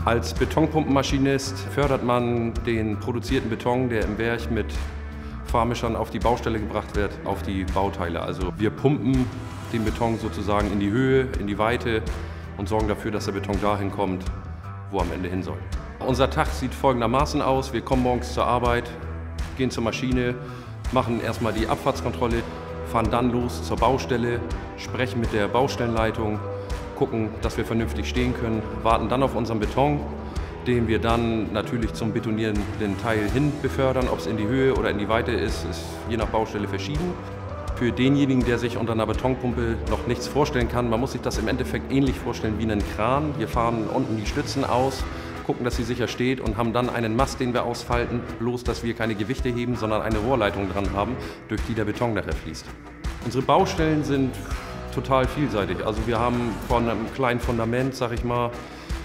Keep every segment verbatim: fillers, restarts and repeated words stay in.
Als Betonpumpenmaschinist fördert man den produzierten Beton, der im Werk mit Fahrmischern auf die Baustelle gebracht wird, auf die Bauteile. Also wir pumpen den Beton sozusagen in die Höhe, in die Weite und sorgen dafür, dass der Beton dahin kommt, wo er am Ende hin soll. Unser Tag sieht folgendermaßen aus. Wir kommen morgens zur Arbeit, gehen zur Maschine, machen erstmal die Abfahrtskontrolle, fahren dann los zur Baustelle, sprechen mit der Baustellenleitung, gucken, dass wir vernünftig stehen können, warten dann auf unseren Beton, den wir dann natürlich zum betonierenden Teil hin befördern. Ob es in die Höhe oder in die Weite ist, ist je nach Baustelle verschieden. Für denjenigen, der sich unter einer Betonpumpe noch nichts vorstellen kann, man muss sich das im Endeffekt ähnlich vorstellen wie einen Kran. Wir fahren unten die Stützen aus, gucken, dass sie sicher steht und haben dann einen Mast, den wir ausfalten, bloß dass wir keine Gewichte heben, sondern eine Rohrleitung dran haben, durch die der Beton nachher fließt. Unsere Baustellen sind total vielseitig. Also wir haben von einem kleinen Fundament, sag ich mal,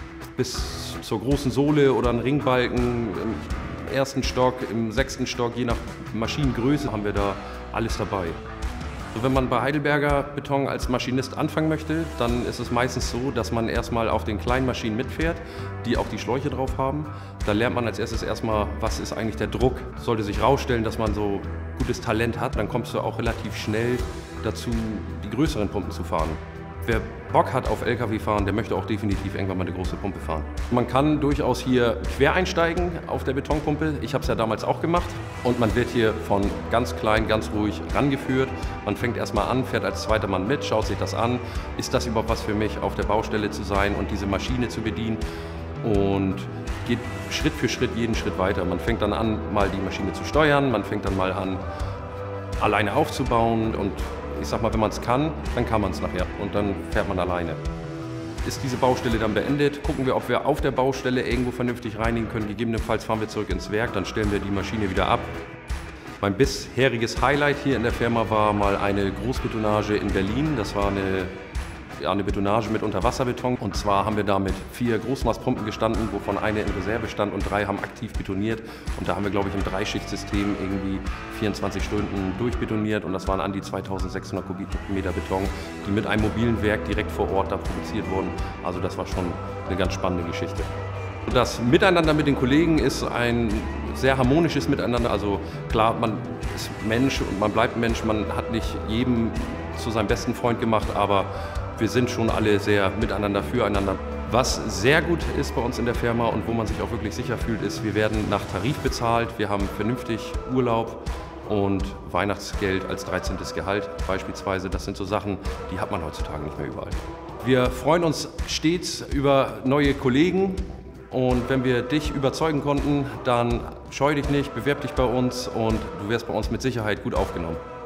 bis zur großen Sohle oder einen Ringbalken im ersten Stock, im sechsten Stock, je nach Maschinengröße haben wir da alles dabei. Also wenn man bei Heidelberger Beton als Maschinist anfangen möchte, dann ist es meistens so, dass man erstmal auf den kleinen Maschinen mitfährt, die auch die Schläuche drauf haben. Da lernt man als erstes erstmal, was ist eigentlich der Druck. Sollte sich herausstellen, dass man so gutes Talent hat, dann kommst du auch relativ schnell dazu, die größeren Pumpen zu fahren. Wer Bock hat auf L K W-Fahren, der möchte auch definitiv irgendwann mal eine große Pumpe fahren. Man kann durchaus hier quer einsteigen auf der Betonpumpe. Ich habe es ja damals auch gemacht. Und man wird hier von ganz klein, ganz ruhig rangeführt. Man fängt erstmal an, fährt als zweiter Mann mit, schaut sich das an. Ist das überhaupt was für mich, auf der Baustelle zu sein und diese Maschine zu bedienen? Und geht Schritt für Schritt jeden Schritt weiter. Man fängt dann an, mal die Maschine zu steuern. Man fängt dann mal an, alleine aufzubauen. Und ich sag mal, wenn man es kann, dann kann man es nachher und dann fährt man alleine. Ist diese Baustelle dann beendet, gucken wir, ob wir auf der Baustelle irgendwo vernünftig reinigen können. Gegebenenfalls fahren wir zurück ins Werk, dann stellen wir die Maschine wieder ab. Mein bisheriges Highlight hier in der Firma war mal eine Großbetonage in Berlin. Das war eine, ja, eine Betonage mit Unterwasserbeton. Und zwar haben wir da mit vier Großmaßpumpen gestanden, wovon eine in Reserve stand und drei haben aktiv betoniert. Und da haben wir, glaube ich, im Dreischichtsystem irgendwie vierundzwanzig Stunden durchbetoniert. Und das waren an die zweitausendsechshundert Kubikmeter Beton, die mit einem mobilen Werk direkt vor Ort da produziert wurden. Also das war schon eine ganz spannende Geschichte. Das Miteinander mit den Kollegen ist ein sehr harmonisches Miteinander. Also klar, man ist Mensch und man bleibt Mensch. Man hat nicht jedem zu seinem besten Freund gemacht, aber wir sind schon alle sehr miteinander, füreinander. Was sehr gut ist bei uns in der Firma und wo man sich auch wirklich sicher fühlt, ist, wir werden nach Tarif bezahlt. Wir haben vernünftig Urlaub und Weihnachtsgeld als dreizehntes Gehalt beispielsweise. Das sind so Sachen, die hat man heutzutage nicht mehr überall. Wir freuen uns stets über neue Kollegen. Und wenn wir dich überzeugen konnten, dann scheu dich nicht, bewerb dich bei uns und du wirst bei uns mit Sicherheit gut aufgenommen.